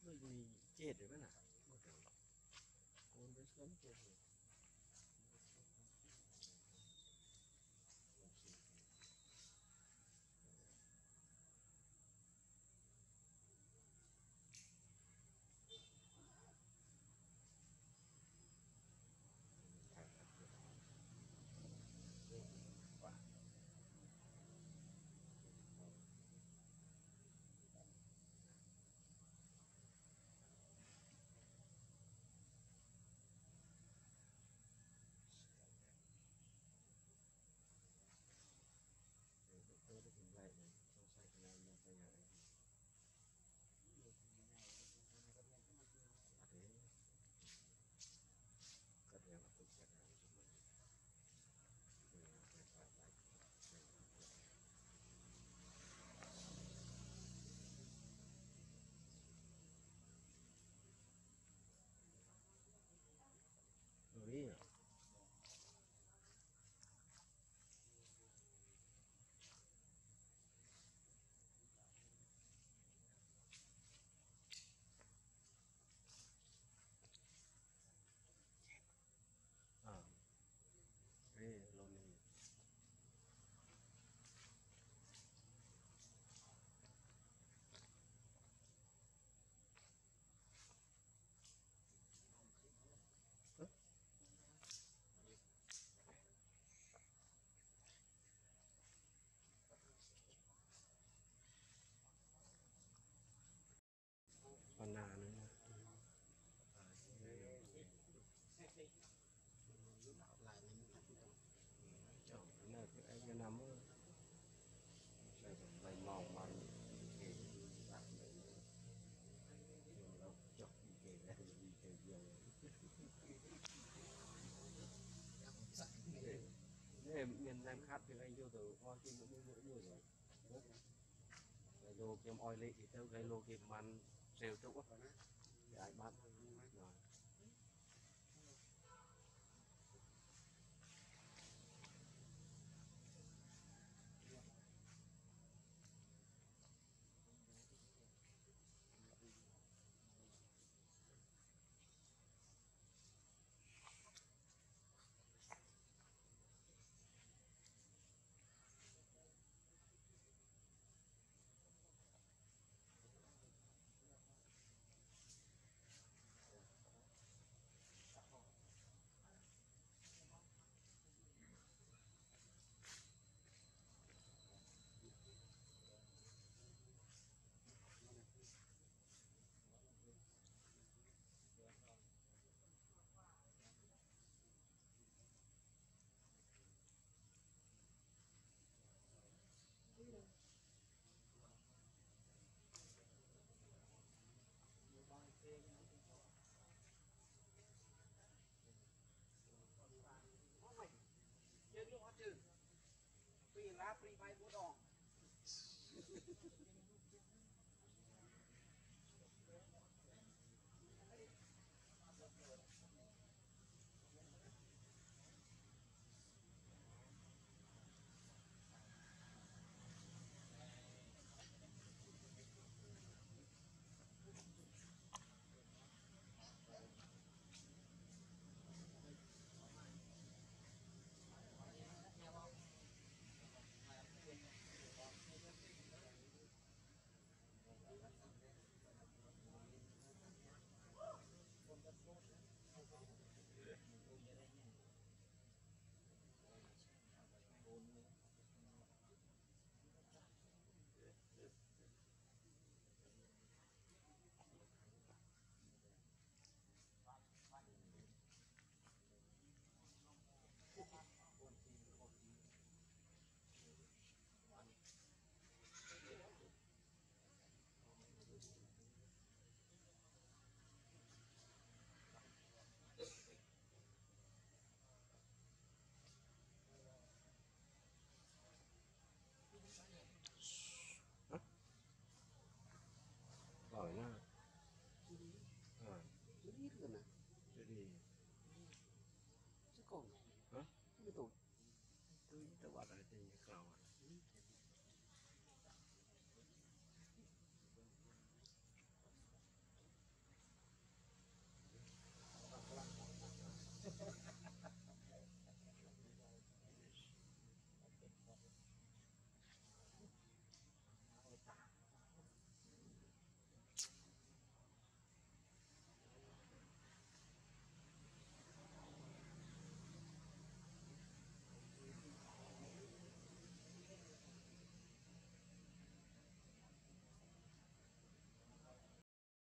vì chết rồi cái nào con biết lắm chết rồi tôi đã tìm lại này trong sai cái này mình phải nhảy thế cất nhà là tôi sẽ làm cho mình phải lại rồi cái Lonnie banana nữa nha lại mình chọn cái này cái anh nằm ở đây mỏng manh cái bạn này nó chọc cái này đi cái gì em miền Nam khác thì anh vô từ hoa kim cũng mỗi rồi cái lô kem oil lị thì theo cái lô kem man sale chỗ để anh bán rồi chơi cái hóa trừ vì lá free bay bố đỏ